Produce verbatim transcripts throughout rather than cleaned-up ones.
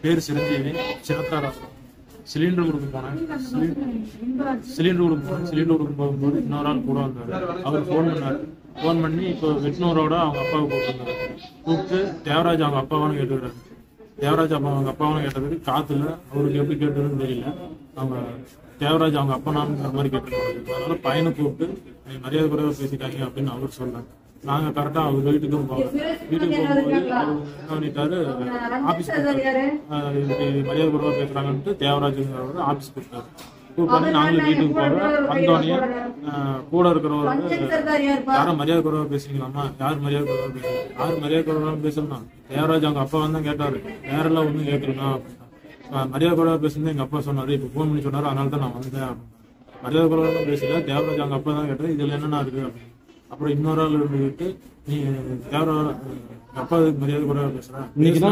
பேர் சிரஞ்சீவி, சின்னத்தாரா. சிலிண்டர் கொடுக்க போனேன். சிலிண்டர் கொடுக்க போனேன் சிலிண்டர் கொடுக்க போகும்போது இன்னொரு ஆள் கூட வந்தார். அவர் ஃபோன் பண்ணார். ஃபோன் பண்ணி இப்போ வெட்னூரோட அவங்க அப்பாவை கூப்பிட்டுருந்தாரு. கூப்பிட்டு தேவராஜ் அவங்க அப்பாவானு கேட்டுக்கிறாரு. தேவராஜ் அப்பா அவங்க அப்பாவானு கேட்டதுக்கு காத்துல அவருக்கு எப்படி கேட்டதுன்னு தெரியல. அவங்க தேவராஜ் அவங்க அப்பா நான்கிற மாதிரி கேட்டுருக்காங்க. அதனால பையனை கூப்பிட்டு மரியாதை குறைவாக பேசிட்டாங்க அப்படின்னு அவர் சொன்னாங்க. நாங்க கரெக்டா அவர் வீட்டுக்கும் போவோம். வீட்டுக்கு போகும்போது அவர் என்ன பண்ணிட்டாரு, ஆபீஸ் மரியாதை குறைவா பேசுறாங்கன்ட்டு தேவராஜுங்கிறவர் ஆபீஸ் கொடுத்தாரு. கூப்பிட்டு நாங்களும் வீட்டுக்கு போறோம். வந்தோடனே கூட இருக்கிறவங்க யாரும் மரியாதை குறைவா பேசுறீங்களாமா, யார் மரியாதை குறைவா பேசுறீங்க, யார் மரியாதை குறைவா பேசணும். தேவராஜ் அவங்க அப்பா வந்து கேட்டாரு, வேறெல்லாம் ஒன்றும் கேட்கலண்ணா அப்படின்னா. மரியாதை குறைவா பேசுறது எங்க அப்பா சொன்னாரு, இப்போ ஃபோன் பண்ணி சொன்னாரு, அதனால தான் நான் வந்தேன். மரியாதை குறைவா பேசல, தேவராஜ் அவங்க அப்பா தான் கேட்டாரு, இதுல என்னன்னா இருக்கு அப்படின்னு. அப்புறம் இன்னொரு ஆள் இருந்துகிட்டு நீ தேவராஜ் அப்பா மரியாதை குறைவா பேசுறேன்.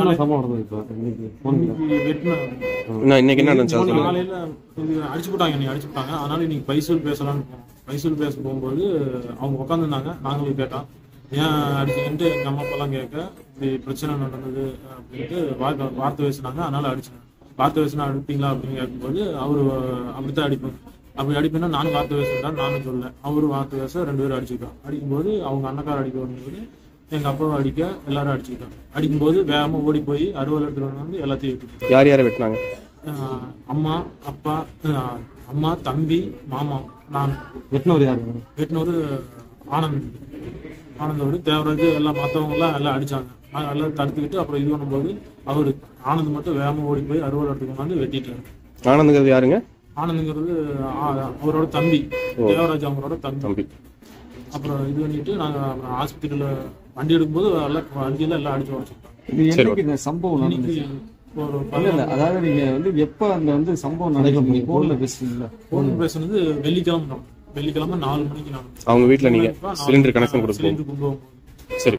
காலையில அடிச்சு போட்டாங்க, நீ அடிச்சு போட்டாங்க. அதனால இன்னைக்கு பைசூல் பேசலாம்னு போனோம். பைசூல் பேச போகும்போது அவங்க உட்காந்துருந்தாங்க. நாங்களும் கேட்டோம், ஏன் அடிச்சுக்கிட்டு எங்க அம்மா அப்பெல்லாம் கேட்க இப்படி பிரச்சனை நடந்தது அப்படின்ட்டு வார்த்தை வார்த்தை பேசினாங்க. அதனால அடிச்சேன். வார்த்தை பேசினா அடிப்பீங்களா அப்படின்னு கேட்கும்போது அவரு அப்படித்தான் அடிப்பேன். அப்படி அடிப்பேன்னா நானும் வார்த்தை பேசுறேன் நானும் சொல்ல, அவரு வார்த்தை பேச ரெண்டு பேரும் அடிச்சுக்கிட்டோம். அடிக்கும்போது அவங்க அண்ணக்கார அடிக்க வரும்போது எங்க அப்பாவை அடிக்க எல்லாரும் அடிச்சுக்கிட்டோம். அடிக்கும்போது வேகமா ஓடி போய் அறுவல் எடுத்துட்டு வந்து எல்லாத்தையும் வெட்டிட்டோம். யார் யாரை வெட்டினாங்க? அம்மா, அப்பா, அம்மா, தம்பி, மாமா, நான். வெட்டினவர் யாரு? வெட்டினவர் ஆனந்த். ஆனந்தோடு தேவராஜ் எல்லாம் மற்றவங்க எல்லாம் எல்லாம் அடிச்சாங்க. நாங்கள் எல்லாம் தடுத்துக்கிட்டு அப்புறம் இது பண்ணும்போது அவரு ஆனந்த் மட்டும் வேகமா ஓடி போய் அறுவல் எடுத்துட்டு வந்து வெட்டிட்டாரு. ஆனந்துங்கிறது யாருங்க? ஆனந்துங்கிறது அவரோட தம்பி, தேவராஜ் அவங்களோட தம்பி. அப்புறம் இது பண்ணிட்டு நாங்க ஆஸ்பத்திரியில வண்டி எடுக்கும்போது எல்லாம் வண்டியில எல்லாம் அடிச்சு வச்சிருக்கோம். இந்த சம்பவம் அதாவது நீங்க வந்து எப்ப அந்த வந்து சம்பவம் நடக்கும் போன்ல பேசுறீங்களா? போன் பேசுனது வெள்ளிக்கிழமை வெள்ளிக்கிழமை நாலு மணிக்கு நான் அவங்க வீட்டுல நீங்க சிலிண்டர் கனெக்ஷன் கொடுத்து சிலிண்டர் கொண்டு சரி.